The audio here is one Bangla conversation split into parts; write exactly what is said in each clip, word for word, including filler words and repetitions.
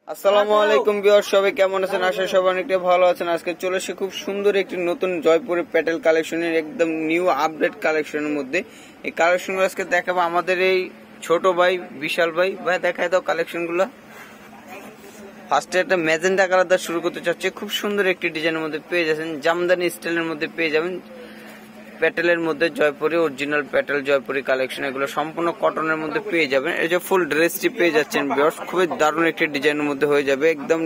আসসালামু আলাইকুম ভিউয়ার, সবাই কেমন আছেন? আশা সবাই অনেকটা ভালো আছেন। আজকে চলে এসে খুব সুন্দর একটি নতুন জয়পুরের প্যাটেল কালেকশনের একদম নিউ আপডেট কালেকশনের মধ্যে এই কালেকশনগুলো আজকে দেখাবো আমাদের এই ছোট ভাই বিশাল ভাই। ভাই দেখায় দাও কালেকশনগুলো। ফার্স্টে একটা ম্যাজেন্টা কালার দিয়ে শুরু করতে চাচ্ছি। খুব সুন্দর একটি ডিজাইনের মধ্যে পেয়ে যাচ্ছেন, জামদানি স্টাইলের মধ্যে পেয়ে যাবেন। প্যাটেলের মধ্যে জয়পুরি অরিজিনাল প্যাটেল জয়পুরি কালেকশন, এগুলো সম্পূর্ণ কটনের মধ্যে পেয়ে যাবেন। এই যে ফুল ড্রেসটি পেয়ে যাচ্ছেন ভিউয়ার্স, খুবই দারুণ একটি ডিজাইনের মধ্যে হয়ে যাবে, একদম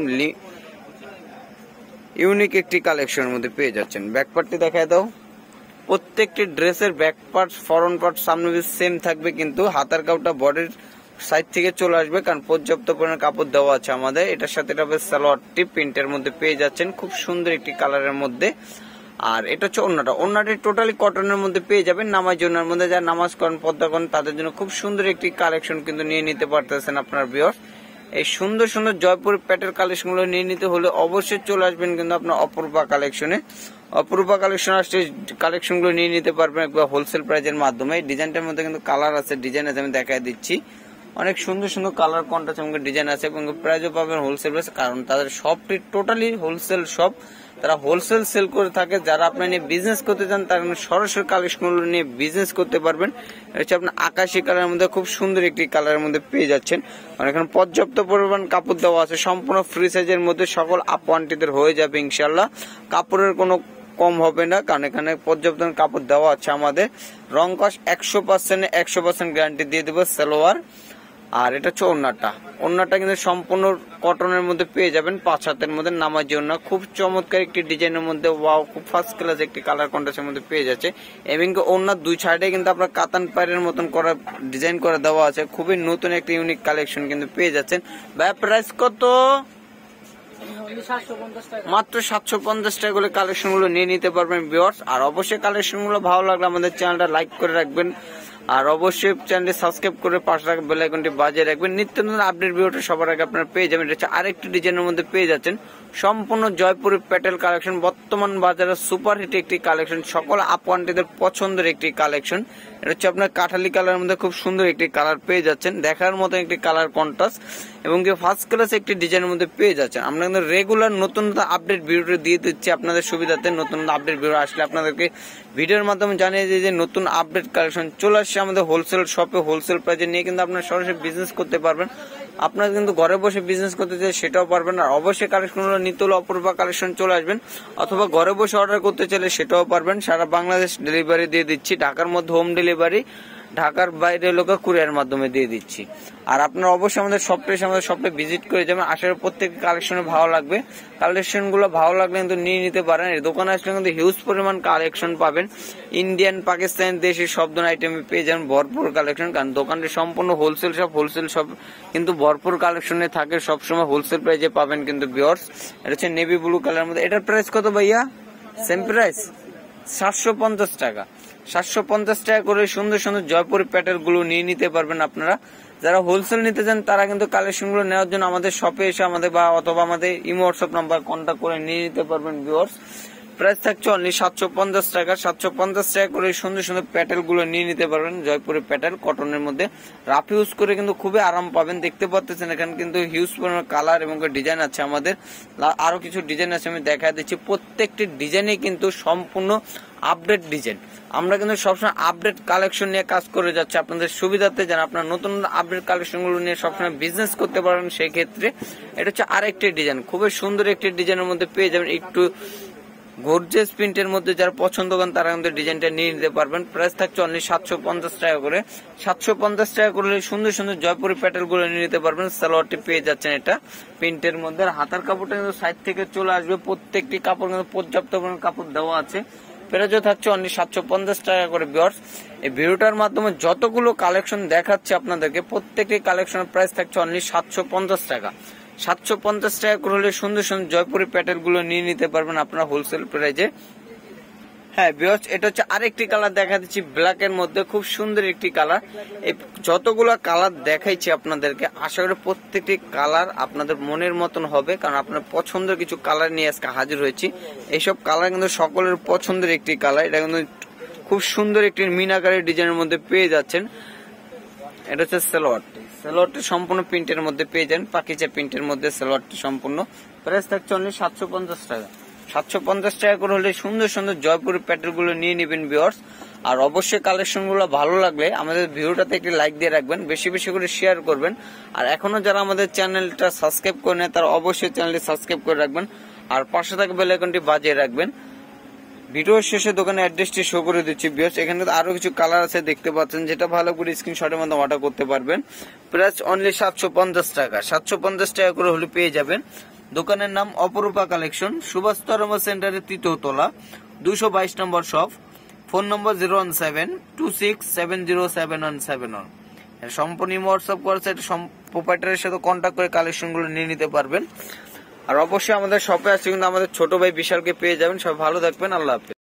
ইউনিক একটি কালেকশনের মধ্যে পেয়ে যাচ্ছেন। ব্যাক পার্টটি দেখায় দাও। প্রত্যেকটি ড্রেসের ব্যাক পার্ট ফ্রন্ট পার্ট সামনে সেম থাকবে, কিন্তু হাতার কাপড়টা বডির সাইড থেকে চলে আসবে, কারণ পর্যাপ্ত পরিমাণ কাপড় দেওয়া আছে আমাদের। এটার সাথে এটা হবে সালোয়ারটি প্রিন্টের মধ্যে পেয়ে যাচ্ছেন, খুব সুন্দর একটি কালারের মধ্যে। আর এটা হচ্ছে ওড়নাটা, ওড়নাটি টোটালি কটনের মধ্যে পেয়ে যাবেন। নামাজ ওড়নার মধ্যে যারা নামাজ করেন, পর্দা করেন, তাদের জন্য খুব সুন্দর একটি কালেকশন কিন্তু নিয়ে নিতে পারতেছেন আপনার ভিউয়ার্স। এই সুন্দর সুন্দর জয়পুর প্যাটেল কালেকশন গুলো নিয়ে নিতে হলে অবশ্যই চলে আসবেন কিন্তু আপনার অপরূপা কালেকশনে। অপরূপা কালেকশন আসলে কালেকশন গুলো নিয়ে নিতে পারবেন একবার হোলসেল প্রাইজের মাধ্যমে। ডিজাইনটার মধ্যে কিন্তু কালার আছে, ডিজাইন আছে, আমি দেখাই দিচ্ছি। অনেক সুন্দর সুন্দর কালার কন্ট্রাস্ট এবং ডিজাইন আছে, এবং প্রাইজও পাবেন হোলসেল প্রাইস, কারণ তাদের শপটি টোটালি হোলসেল শপ। তারা হোলসেল সেল করে থাকে। যারা আপনি নিয়ে বিজনেস করতে চান তারা সরাসরি কালেকশনগুলো নিয়ে বিজনেস করতে পারবেন। হচ্ছে আপনার আকাশি কালারের মধ্যে খুব সুন্দর একটি কালারের মধ্যে পেয়ে যাচ্ছেন। আর এখানে পর্যাপ্ত পরিমাণ কাপড় দেওয়া আছে, সম্পূর্ণ ফ্রি সাইজের মধ্যে সকল আপ আন্টিদের হয়ে যাবে ইনশাল্লাহ। কাপড়ের কোনো কম হবে না, কারণ এখানে পর্যাপ্ত কাপড় দেওয়া আছে আমাদের। রং কস একশো পার্সেন্ট একশো পার্সেন্ট গ্যারান্টি দিয়ে দেবো সালোয়ার। আর এটা হচ্ছে ওড়নাটা, ওড়নাটা কিন্তু সম্পূর্ণ কটনের মধ্যে পেয়ে যাবেন, পাঁচ হাতের মধ্যে নামাজি ওড়না, খুব চমৎকার একটি ডিজাইনের মধ্যে। ওয়াও, খুব ফার্স্ট ক্লাস একটি কালার কন্ট্রাস্টের মধ্যে পেয়ে যাচ্ছে। এবং ওড়নার দুই সাইডে কিন্তু আপনার কাতান পায়ের মতন করা ডিজাইন করে দেওয়া আছে, খুবই নতুন একটা ইউনিক কালেকশন কিন্তু পেয়ে যাচ্ছেন। ভাই প্রাইস কত? মাত্র সাতশো পঞ্চাশ টাকা করে কালেকশন গুলো নিয়ে নিতে পারবেন ভিউয়ার্স। আর অবশ্যই কালেকশন গুলো ভালো লাগলে আমাদের চ্যানেলটা লাইক করে রাখবেন, আর অবশ্যই চ্যানেলটি সাবস্ক্রাইব করে পাশে রাখবেন, বেল আইকনটি বাজিয়ে রাখবেন। নিত্য নতুন আপডেট ভিডিওটা সবার আগে আপনারা পেয়ে যাবেন। এটা হচ্ছে আরেকটি ডিজাইনের মধ্যে পেয়ে যাচ্ছেন, সম্পূর্ণ জয়পুরের প্যাটেল কালেকশন, বর্তমান বাজারে সুপার হিট একটি কালেকশন, সকল আপওয়ান্টিদের পছন্দের একটি কালেকশন। এটা হচ্ছে আপনার কাঠালি কালারের মধ্যে খুব সুন্দর একটি কালার পেয়ে যাচ্ছেন, দেখার মতো একটি কালার কন্ট্রাস্ট, এবং কি ফার্স্ট ক্লাস একটি ডিজাইনের মধ্যে পেয়ে যাচ্ছেন। আমরা কিন্তু রেগুলার নতুন নতুন আপডেট ভিডিওটা দিয়ে দিচ্ছি আপনাদের সুবিধাতে। নতুন আপডেট ভিডিও আসলে আপনাদেরকে ভিডিওর মাধ্যমে জানিয়ে দিই যে নতুন আপডেট কালেকশন চলে আসছে আমাদের হোলসেল শপে। হোলসেল প্রাইজে নিয়ে কিন্তু আপনারা সরাসরি বিজনেস করতে পারবেন। আপনারা কিন্তু ঘরে বসে বিজনেস করতে চাই সেটাও পারবেন। আর অবশ্যই কালেকশনগুলো নিতে হলে অপরূপা কালেকশন চলে আসবেন, অথবা ঘরে বসে অর্ডার করতে চাইলে সেটাও পারবেন। সারা বাংলাদেশ ডেলিভারি দিয়ে দিচ্ছি, ঢাকার মধ্যে হোম ডেলিভারি, ঢাকার বাইরে লোকে কুরিয়ার মাধ্যমে দিয়ে দিচ্ছি। আর আপনারা অবশ্যই আমাদের শপে এসে আমাদের শপে ভিজিট করে যাবেন। আসার প্রত্যেক কালেকশনে ভালো লাগবে, কালেকশন গুলো ভালো লাগলে কিন্তু নিয়ে নিতে পারেন। এই দোকানে আসলে কিন্তু হিউজ পরিমাণ কালেকশন পাবেন, ইন্ডিয়ান পাকিস্তানি দেশের সব ধরনের আইটেম পেয়ে যাবেন, ভরপুর কালেকশন। কারণ দোকানটি সম্পূর্ণ হোলসেল শপ, হোলসেল শপ কিন্তু ভরপুর কালেকশনে থাকে, সবসময় হোলসেল প্রাইজে পাবেন কিন্তু ভিউয়ার্স। এটা হচ্ছে নেভি ব্লু কালারের মধ্যে। এটার প্রাইস কত ভাইয়া? সেম প্রাইস সাতশো পঞ্চাশ টাকা। সাতশো পঞ্চাশ টাকা করে সুন্দর সুন্দর জয়পুরি প্যাটেল গুলো নিয়ে নিতে পারবেন আপনারা। যারা হোলসেল নিতে চান তারা কিন্তু কালেকশন গুলো নেওয়ার জন্য আমাদের শপে এসে আমাদের বা অথবা আমাদের ইমো হোয়াটসঅ্যাপ নাম্বার কন্ট্যাক্ট করে নিয়ে নিতে পারবেন ভিউয়ার্স। প্রাইস থাকছে অনলি সাতশো পঞ্চাশ টাকা। সাতশো পঞ্চাশ টাকা করে সুন্দর সুন্দর প্যাটেল গুলো নিয়ে নিতে পারবেন, জয়পুরি প্যাটেল কটনের মধ্যে। রাফ ইউজ করে কিন্তু খুবই আরাম পাবেন। দেখতে পাচ্ছেন এখানে কিন্তু হিউজ পরিমাণ কালার এবং ডিজাইন আছে আমাদের। আরো কিছু ডিজাইন আছে, আমি দেখা দিচ্ছি। প্রত্যেকটি ডিজাইনে কিন্তু সম্পূর্ণ আপডেট ডিজাইন। আমরা কিন্তু সবসময় আপডেট কালেকশন নিয়ে কাজ করে যাচ্ছি আপনাদের সুবিধাতে, যেন আপনার নতুন আপডেট কালেকশন গুলো নিয়ে সবসময় বিজনেস করতে পারেন। সেই ক্ষেত্রে এটা হচ্ছে আরেকটি ডিজাইন, খুবই সুন্দর একটি ডিজাইনের মধ্যে পেয়ে যাবেন। একটু গর্জিয়াস প্রিন্টের মধ্যে যারা পছন্দ করেন তারা কিন্তু ডিজাইনটা নিয়ে নিতে পারবেন। প্রাইস থাকছে অনলি সাতশো পঞ্চাশ টাকা করে। সাতশো পঞ্চাশ টাকা করলে সুন্দর সুন্দর জয়পুরি প্যাটেল গুলো নিয়ে নিতে পারবেন। সালোয়ারটি পেয়ে যাচ্ছেন এটা প্রিন্টের মধ্যে। হাতার কাপড়টা কিন্তু সাইড থেকে চলে আসবে, প্রত্যেকটি কাপড় কিন্তু পর্যাপ্ত পরিমাণ কাপড় দেওয়া আছে। প্রাইসও থাকছে অনলি সাতশো পঞ্চাশ টাকা করে ভিউয়ার্স। এই ভিডিওটার মাধ্যমে যতগুলো কালেকশন দেখাচ্ছে আপনাদেরকে, প্রত্যেকটি কালেকশনের প্রাইস থাকছে অনলি সাতশো পঞ্চাশ টাকা। সাতশো পঞ্চাশ টাকা করে হলে সুন্দর সুন্দর জয়পুরি প্যাটেল গুলো নিয়ে নিতে পারবেন আপনারা হোলসেল প্রাইজে। হ্যাঁ ভিউয়ার্স, এটা হচ্ছে আরেকটি কালার দেখা দিচ্ছি ব্ল্যাক এর মধ্যে, খুব সুন্দর একটি কালার। এই যতগুলো কালার দেখাইছি আপনাদেরকে, আশা করি প্রত্যেকটি কালার আপনাদের মনের মতন হবে, কারণ আপনার পছন্দের কিছু কালার নিয়ে আজকে হাজির হয়েছি। এইসব কালার কিন্তু সকলের পছন্দের একটি কালার। এটা কিন্তু খুব সুন্দর একটি মিনাকারি ডিজাইনের মধ্যে পেয়ে যাচ্ছেন। এটা হচ্ছে সালোয়ার, সালোয়ারটি সম্পূর্ণ প্রিন্টের মধ্যে পেয়ে যান, পাকিজা প্রিন্টের মধ্যে সালোয়ারটি সম্পূর্ণ। প্রাইস থাকছে অনলি সাতশো পঞ্চাশ টাকা। সাতশো পঞ্চাশ টাকা করে হলে সুন্দর সুন্দর জয়পুরি প্যাটার্ন গুলো নিয়ে নেবেন ভিউয়ার্স। আর অবশ্যই কালেকশন গুলো ভালো লাগলে আমাদের ভিডিওটাতে একটি লাইক দিয়ে রাখবেন, বেশি বেশি করে শেয়ার করবেন। আর এখনো যারা আমাদের চ্যানেলটা সাবস্ক্রাইব করে নেয় তারা অবশ্যই চ্যানেলটি সাবস্ক্রাইব করে রাখবেন, আর পাশে থাকা বেল আইকনটি বাজিয়ে রাখবেন। ভিডিওর শেষে দোকানের অ্যাড্রেসটি শো করে দিচ্ছি ভিউয়ার্স। এখানে আরো কিছু কালার আছে দেখতে পাচ্ছেন, যেটা ভালো করে স্ক্রিনশটের মধ্যে অর্ডার করতে পারবেন। প্রাইস অনলি সাতশো পঞ্চাশ টাকা। সাতশো পঞ্চাশ টাকা করে হলে পেয়ে যাবেন। দোকানের নাম অপরূপা কালেকশন, সুভাষ তরঙ্গ সেন্টারের তৃতীয় তলা, দুইশো বাইশ number shop. Phone number zero one seven two six seven zero seven one seven one. সম্পূর্ণ হোয়াটসঅ্যাপ করেছে, প্রোপাইটারের সাথে কন্ট্যাক্ট করে কালেকশন গুলো নিয়ে নিতে পারবেন। আর অবশ্যই আমাদের শপে আছে কিন্তু আমাদের ছোট ভাই বিশালকে পেয়ে যাবেন। সব ভালো থাকবেন, আল্লাহ হাফেজ।